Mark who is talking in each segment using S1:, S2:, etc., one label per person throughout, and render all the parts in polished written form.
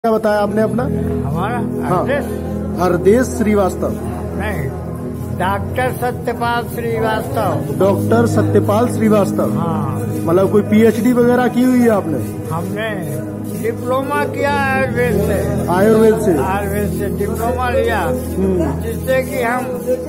S1: क्या बताया आपने अपना?
S2: हमारा
S1: हाँ, हरदेश श्रीवास्तव
S2: नहीं, डॉक्टर सत्यपाल श्रीवास्तव।
S1: डॉक्टर सत्यपाल श्रीवास्तव।
S2: हाँ,
S1: मतलब कोई पीएचडी वगैरह की हुई है आपने?
S2: हमने डिप्लोमा किया आयुर्वेद से।
S1: आयुर्वेद से
S2: डिप्लोमा लिया, जिससे कि हम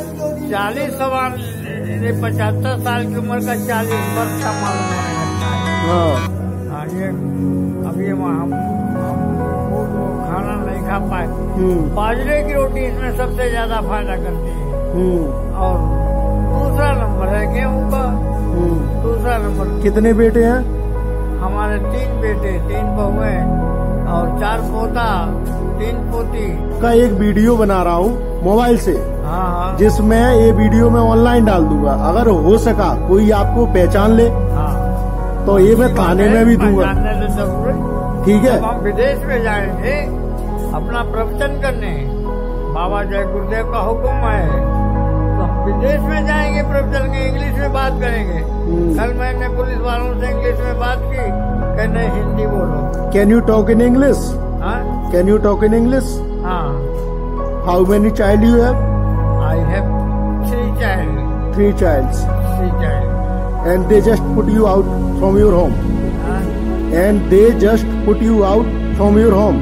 S2: 75 साल की उम्र का 40 वर्ष का मालूम होने लगता है।
S1: हाँ,
S2: ये अभी हम खाना नहीं खा पाए। बाजरे की रोटी इसमें सबसे ज्यादा फायदा करती है। और दूसरा नंबर है गेहूं का। दूसरा नंबर।
S1: कितने बेटे हैं?
S2: हमारे 3 बेटे, 3 बहुएं और 4 पोता, 3 पोती
S1: का एक वीडियो बना रहा हूँ मोबाइल से।
S2: हाँ,
S1: जिसमें ये वीडियो मैं ऑनलाइन डाल दूंगा। अगर हो सका कोई आपको पहचान ले तो ये मैं थाने में भी दूंगा। ठीक है?
S2: हम विदेश में जाएंगे अपना प्रवचन करने, बाबा जय गुरुदेव का हुक्म है, तो हम विदेश में जाएंगे प्रवचन के, इंग्लिश में बात करेंगे। कल मैंने पुलिस वालों से इंग्लिश में बात की, कहने हिंदी बोलो।
S1: Can you talk in English? Can you talk in English?
S2: हाँ।
S1: How many child you have?
S2: I have 3 child.
S1: 3 childs.
S2: 3 child.
S1: And they just put you out from your home. And they just put you out from your home.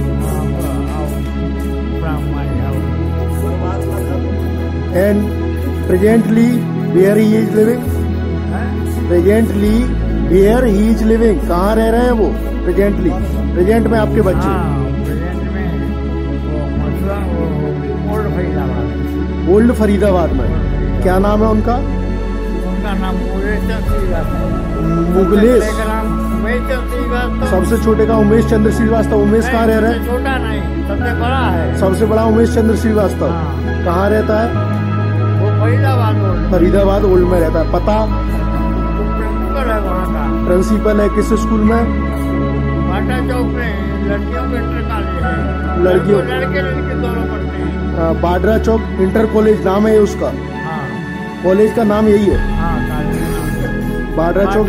S2: From my house.
S1: And presently, where he is living? Presently, where he is living? कहाँ रह रहे हैं वो? Presently, present में आपके बच्चे?
S2: Present में वो मतलब ओल्ड फरीदाबाद।
S1: ओल्ड फरीदाबाद में। क्या नाम है उनका?
S2: उनका नाम उमेश चंद्र श्रीवास्तव।
S1: मुगलेश।
S2: उमेश चंद्र श्रीवास्तव।
S1: सबसे छोटे का उमेश चंद्र श्रीवास्तव। उमेश कहाँ रह रहे हैं?
S2: छोटा नहीं, सबसे बड़ा है।
S1: सबसे बड़ा उमेश चंद्र श्रीवास्तव।
S2: हाँ।
S1: कहाँ रहता है?
S2: वो फरीदाबाद ओल्ड।
S1: फरीदाबाद ओल्ड में रहता है। पता?
S2: प्रिंसिपल है वहाँ का।
S1: प्रिंसिपल है किस स्कूल में?
S2: बाटा चौक में लड़कियों का इंटर कॉलेज है।
S1: लड़कियों
S2: लड़के दोनों पढ़ते हैं।
S1: बाड्रा चौक इंटर कॉलेज नाम है उसका। कॉलेज का नाम यही है। बाड्रा चौक।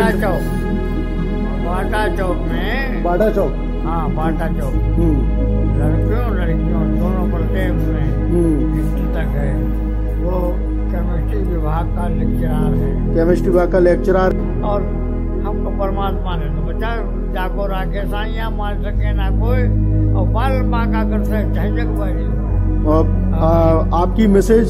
S1: बाटा चौक में।
S2: बाटा चौक। हाँ, बाटा चौक। लड़कियों दोनों पढ़ते हैं उसमें। तक है वो केमिस्ट्री विभाग का लेक्चरार है।
S1: केमिस्ट्री विभाग का लेक्चरार।
S2: और हमको परमात्मा ने तो बचा, जाको राखे साइया मार सके ना कोई, और बाल माका कर से झंझक बड़ी।
S1: आपकी मैसेज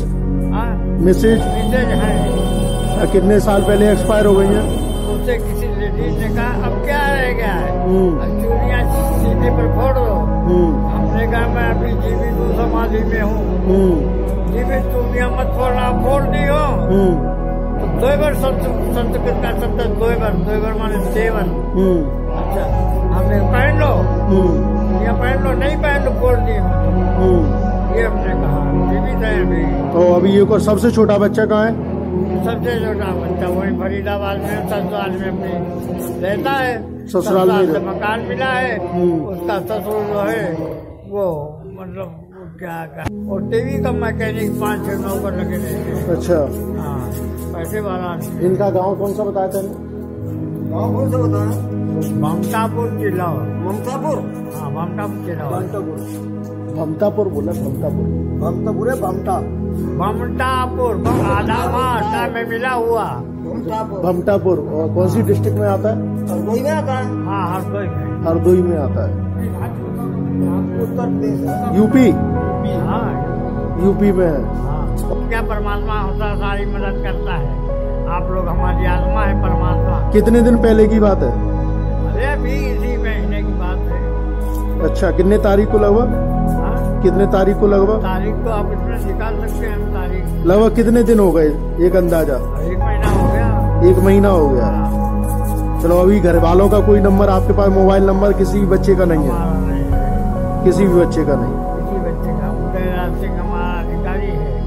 S1: है कितने साल पहले एक्सपायर हो गई है?
S2: उससे किसी लेडीज ने कहा अब क्या रह गया है, अब चूड़ियाँ सीधे पर फोड़ दो। हमने कहा मैं अभी जीवित हूँ, समाधि में हूँ, जीवित चूड़ियाँ मत फोड़ना। फोड़ दी हो तो 2 बार संस्कृत का शब्द 2 बार माने 7। अच्छा, हमने पहन लो, या पहन लो, नहीं पहन लो, फोड़ दी हो। ये हमने कहा जीवित है अभी।
S1: तो अभी ये को सबसे छोटा बच्चा कहाँ है?
S2: सबसे छोटा बच्चा वही फरीदाबाद में ससुराल में अपने रहता है।
S1: ससुराल में
S2: मकान मिला है। उसका ससुर जो है वो मतलब क्या और टीवी का मैकेनिक 5-6 नौकर लगे रहते हैं।
S1: अच्छा।
S2: हाँ, पैसे वाला।
S1: इनका गांव कौन सा बताया था?
S2: गाँव कौन सा बताया? ममतापुर जिला।
S1: ममतापुर?
S2: हाँ, ममतापुर जिला।
S1: भमतापुर बोला। भमतापुर है। भमतापुर
S2: आधा में मिला हुआ।
S1: भमतापुर। और कौन सी डिस्ट्रिक्ट में आता है?
S2: हरदोई में आता है। हाँ, हरदोई में।
S1: हरदोई में आता है।
S2: उत्तर प्रदेश।
S1: यूपी।
S2: हाँ,
S1: यूपी में है।
S2: हाँ। क्या परमात्मा होता सारी मदद करता है। आप लोग हमारी आत्मा है परमात्मा।
S1: कितने दिन पहले की बात है?
S2: अरे अभी इसी महीने की बात है।
S1: अच्छा, कितने तारीख को लगभग? कितने तारीख को लगभग?
S2: तारीख तो आप इसमें निकाल सकते हैं। हम तारीख
S1: लगभग कितने दिन हो गए? एक अंदाजा।
S2: 1 महीना हो गया।
S1: 1 महीना हो गया। चलो, अभी घर वालों का कोई नंबर आपके पास? मोबाइल नंबर किसी बच्चे का नहीं है? किसी भी बच्चे का नहीं?
S2: किसी बच्चे का। उदयराज सिंह हमारा अधिकारी है।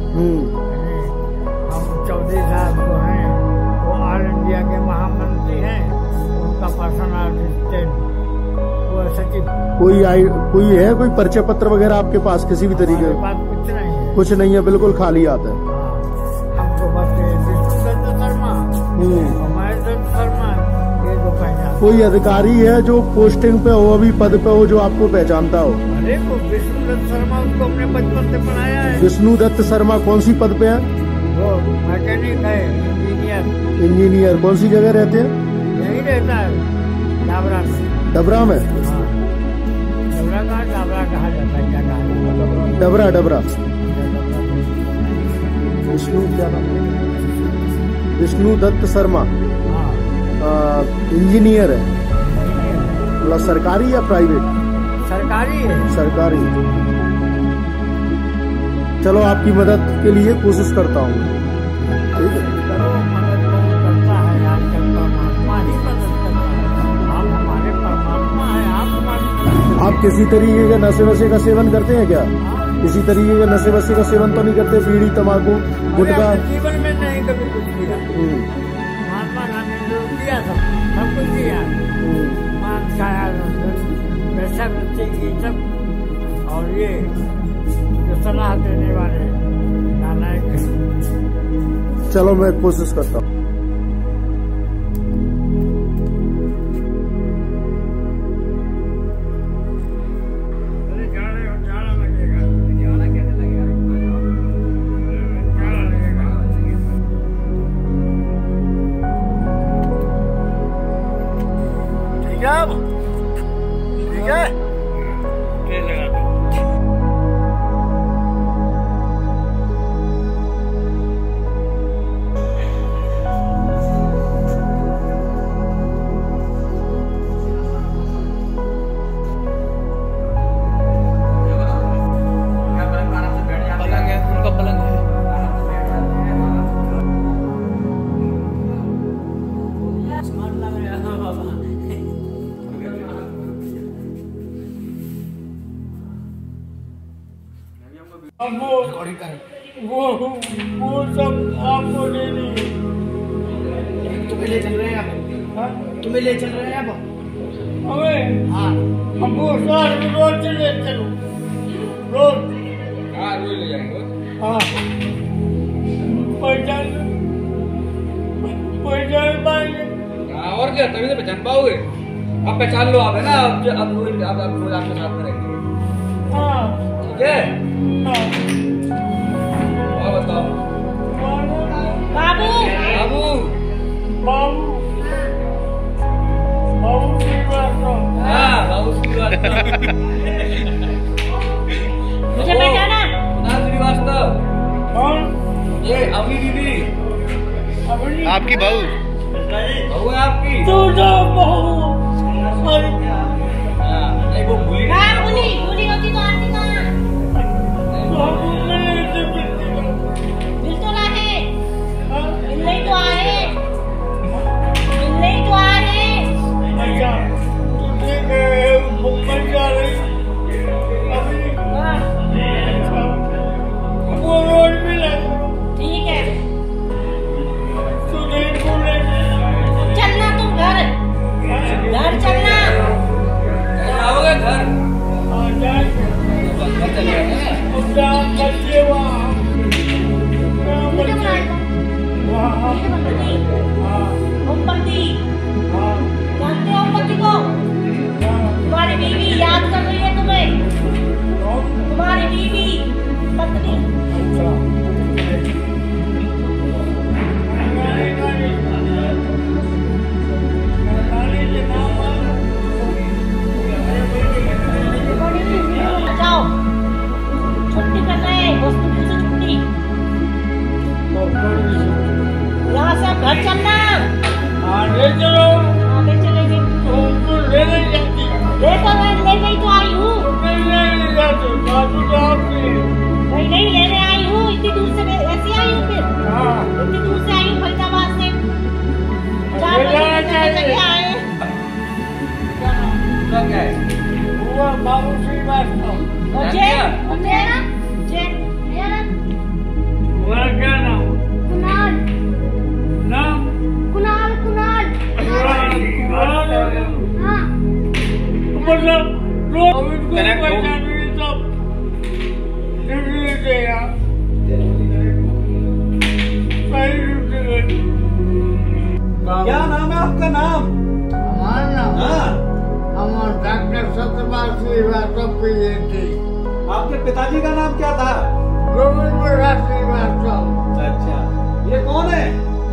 S2: हम चौधरी साहब जो हैं वो ऑल इंडिया के महामंत्री हैं। उनका पर्सनल असिस्टेंट वो सचिव।
S1: कोई है कोई परिचय पत्र वगैरह आपके पास किसी भी तरीके?
S2: हमारे पास कुछ नहीं है।
S1: कुछ नहीं है, बिल्कुल खाली आता है।
S2: हमको बस विष्णु दत्त शर्मा, महेश दत्त शर्मा, ये जो पहचान।
S1: कोई अधिकारी है जो पोस्टिंग पे हो, अभी पद पे हो, जो आपको पहचानता हो?
S2: अरे वो विष्णुदत्त शर्मा, उसको हमने बचपन से पढ़ाया है।
S1: विष्णुदत्त शर्मा कौन सी पद पे है?
S2: वो मैकेनिक है, इंजीनियर।
S1: इंजीनियर। कौन सी जगह रहते हैं?
S2: यही रहता है, डाबरा में।
S1: डबरा में?
S2: हाँ, डाबरा कहा जाता है, क्या कहा जाता है?
S1: डबरा। विष्णु क्या नाम है? विष्णुदत्त शर्मा।
S2: हाँ,
S1: इंजीनियर है। मतलब सरकारी या प्राइवेट?
S2: सरकारी है।
S1: सरकारी। चलो आपकी मदद के लिए कोशिश करता हूँ। ठीक है,
S2: करो, मदद कौन करता है आजकल? परमात्मा ही मदद करता है। आप हमारे परमात्मा है, आप हमारी।
S1: आप किसी तरीके के नशे वशे का सेवन करते हैं क्या? किसी तरीके के नशे वशे का सेवन तो नहीं करते? बीड़ी, तंबाकू, गुटखा?
S2: जीवन में नहीं कभी कुछ किया। महात्मा गांधी ने जो किया सब कुछ किया। मान खाया, पैसा बच्चे की सब, और ये जो सलाह देने वाले नालायक हैं।
S1: चलो मैं कोशिश करता हूँ। ठीक है, वो सब आपको दे दी।
S3: तुम्हें ले चल रहे हैं अब? तुम्हें ले चल रहे हैं अब?
S2: हमें?
S3: हाँ,
S2: हमको साथ रोज ले चलो, रोज।
S4: हाँ, रोज ले जाएंगे।
S2: हाँ, पहचान पाएंगे।
S4: हाँ, और क्या, तभी तो पहचान पाओगे। अब पहचान लो आप, है ना? अब रोज आपके साथ में रहेंगे।
S2: हाँ,
S4: ठीक है।
S2: हाँ।
S4: और बताओ।
S3: बाबू
S4: बाबू
S2: बाबू बाबू की बात तो।
S4: हाँ, बाबू श्रीवास्तव।
S3: मुझे पहचाना?
S4: कुणाल श्रीवास्तव।
S2: कौन?
S4: ये अवनी दीदी,
S2: अपनी
S5: आपकी बहू।
S4: बहू है आपकी।
S2: तू तो बहू।
S4: हाँ, नहीं वो भूली
S3: हाँ, भूली होती तो आती कहाँ? मिल तो रहे, मिलने ही तो आए, मिलने ही तो आए।
S2: अच्छा, तुझे मुंबई जा रही अभी?
S3: हाँ,
S2: अच्छा, वो रोज मिलेगा।
S3: ठीक है,
S2: तू नहीं भूलेगी।
S3: चलना तुम घर चलना।
S4: आओगे घर?
S2: हाँ, जाएंगे।
S4: घर चलेगा।
S2: अब जहाँ बच्चे वहाँ
S3: मुझे बुलाएगा।
S2: वहाँ।
S3: ओमपति,
S2: हाँ,
S3: ओमपति,
S2: हाँ,
S3: जानते हो ओमपति को?
S2: हाँ।
S3: तुम्हारी बीवी याद कर रही है तुम्हें,
S2: कौन?
S3: तुम्हारी बीवी पत्नी।
S2: अच्छा। नानी के नाम
S3: जाओ, छुट्टी कर रहे हैं, हॉस्पिटल से छुट्टी। यहाँ से अब घर चलना।
S2: ले चलो।
S3: आगे चलेंगे।
S2: तुमको ले नहीं जाती।
S3: ले गई तो आई हूँ।
S2: नहीं जाती, बाजू तो आपकी।
S3: नहीं लेने आई हूँ, इतनी दूर से ऐसी आई हूँ फिर।
S2: हाँ।
S3: इतनी दूर से आई हूँ फरीदाबाद से।
S2: ले जाना चाहिए।
S3: आए
S4: क्या है?
S2: हुआ बाबू श्रीवास्तव। तुम्हारा क्या नाम?
S3: कुणाल।
S2: नाम?
S3: कुणाल। हाँ।
S2: मतलब लोग इनको पहचान नहीं सब डिग्री देगा। सही डिग्री।
S4: क्या नाम है आपका? नाम
S2: सत्यपाल श्रीवास्तव PhD।
S5: आपके पिताजी का नाम क्या था?
S2: गोविंद प्रसाद श्रीवास्तव।
S5: अच्छा, ये कौन है?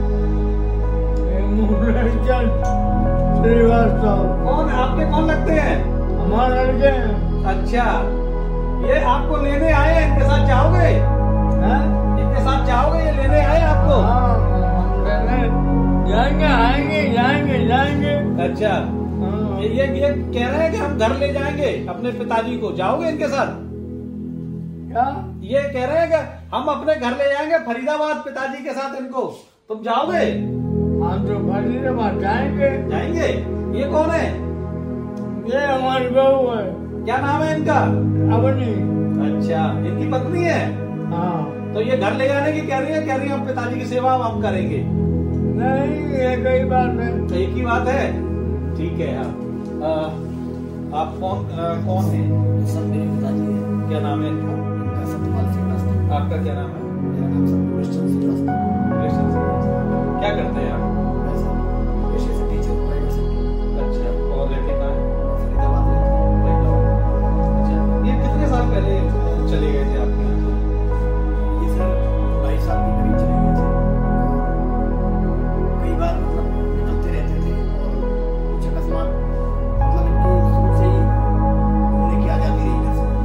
S2: मूलचंद श्रीवास्तव।
S5: कौन आपके कौन लगते हैं?
S2: हमारे लड़के।
S5: अच्छा, ये आपको लेने आए हैं, इनके साथ जाओगे? इनके साथ जाओगे? ये लेने आए आपको?
S2: जाएंगे, आएंगे, जाएंगे, जाएंगे।
S5: अच्छा, ये कह रहे हैं कि हम घर ले जाएंगे अपने पिताजी को, जाओगे इनके साथ?
S2: क्या?
S5: ये कह रहे हैं कि हम अपने घर ले जाएंगे फरीदाबाद पिताजी के साथ इनको, तुम जाओगे?
S2: हम तो फरीदाबाद जाएंगे।
S5: जाएंगे। ये कौन है?
S2: ये हमारी बहू है।
S5: क्या नाम है इनका?
S2: अवनी।
S5: अच्छा, इनकी पत्नी है?
S2: हाँ।
S5: तो ये घर ले जाने की कह रही है हम पिताजी की सेवा हम करेंगे।
S2: नहीं, ये कई बात है।
S5: एक ही बात है। ठीक है। हाँ, आप कौन है?
S6: सब मेरे पिताजी हैं।
S5: क्या नाम है इनका?
S6: इनका सत्यपाल श्रीवास्तव।
S5: आपका क्या नाम है?
S6: मेरा नाम सत्यपाल श्रीवास्तव।
S5: क्या करते हैं आप?
S6: पेशे से टीचर, प्राइवेट सेक्टर।
S5: अच्छा, और रहते कहाँ हैं?
S6: फरीदाबाद रहते हैं।
S5: अच्छा, ये कितने साल पहले चले गए थे आपके यहाँ?
S6: ये सर 2.5 साल के करीब चले गए थे। कई बार मतलब निकलते रहते थे और कुछ अकस्मात मतलब इनकी शुरू से ही घूमने की आजादी रही घर से।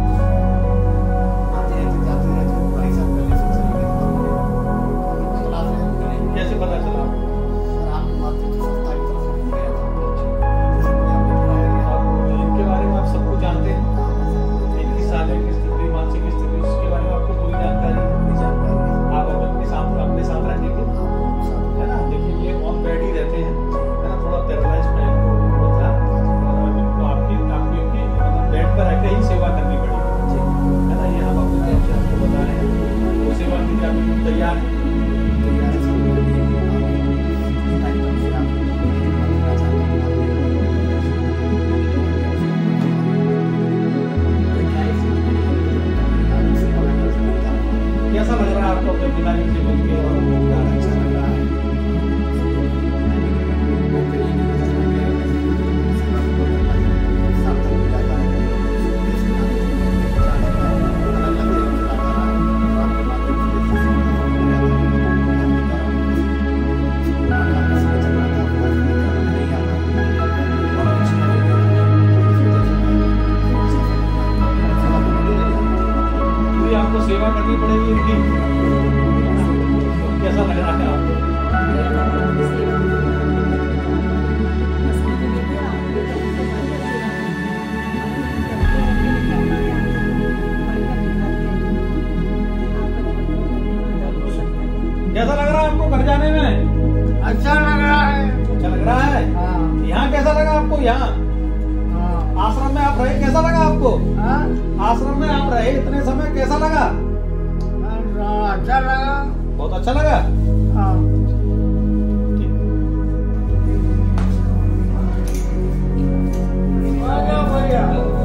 S6: आते रहते, जाते रहते। 2.5 साल पहले से चले गए थे। तलाश है।
S5: कैसे पता चला?
S6: सर आपकी मातृत्व संस्था की तरफ से मिल गया था। जैसे मैंने आपको बताया गया।
S5: आप इनके बारे में आप सब कुछ जानते हैं? इनकी शारीरिक स्थिति, मानसिक स्थिति, उसके बारे में आपको पूरी जानकारी है? आप अपने साथ रहेंगे है ना? देखिए, ये ऑन बेड ही रहते हैं, है ना? थोड़ा पैरालाइज टाइप वो था और इनको आपकी मतलब बेड पर रहकर ही सेवा करनी पड़ेगी, है ना? ये हम अपने तरफ से आपको बता रहे हैं। वो सेवा के लिए आप तैयार हैं? कैसा लग रहा है आपको अपने पिताजी से मिलकर? और
S6: अच्छा लग रहा है।
S5: पूरी आपको सेवा करनी पड़ेगी इनकी। तो कैसा लग रहा है आपको? कैसा लग रहा है आपको घर जाने में?
S2: अच्छा लग रहा है।
S5: अच्छा लग रहा है।
S2: हाँ।
S5: यहाँ कैसा लगा आपको? यहाँ
S2: हाँ।
S5: आश्रम में आप रहे, कैसा लगा आपको?
S2: हाँ?
S5: आश्रम में आप रहे इतने समय, कैसा लगा?
S2: अच्छा लगा।
S5: बहुत अच्छा लगा।
S2: हाँ।
S5: ठीक।
S2: आ जाओ भैया।